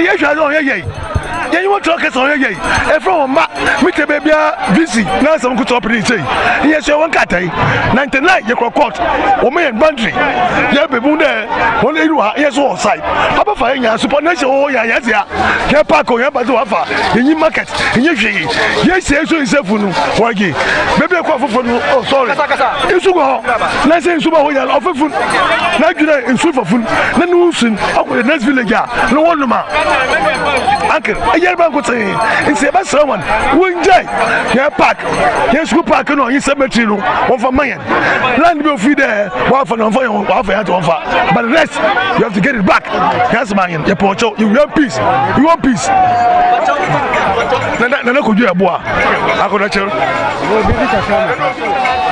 you shall know ye. You want to talk on ye. From Mr. Baby VC, now some good operating. Yes, you want cat 99, you court, woman boundary. Yeah, baby, only you are yes, all side. How about finding a supernatural? Oh, yes, yeah. Yeah, Paco, yeah, but to offer in your market, in your fee. Yes, yes, so is a fool. Waggy. Maybe a coffee for oh, sorry. You should go. Let's say super of a food. Like you in super food. Then you soon up with the next village. No one, man. Uncle, a year back would say, it's about someone who enjoy. Yeah, park. Yes, go park on his cemetery of a man. Land will feed there, one for one to offer. But the rest, you have to get it back. Yes, man, you want peace. You want peace. Then I could do a boy. I could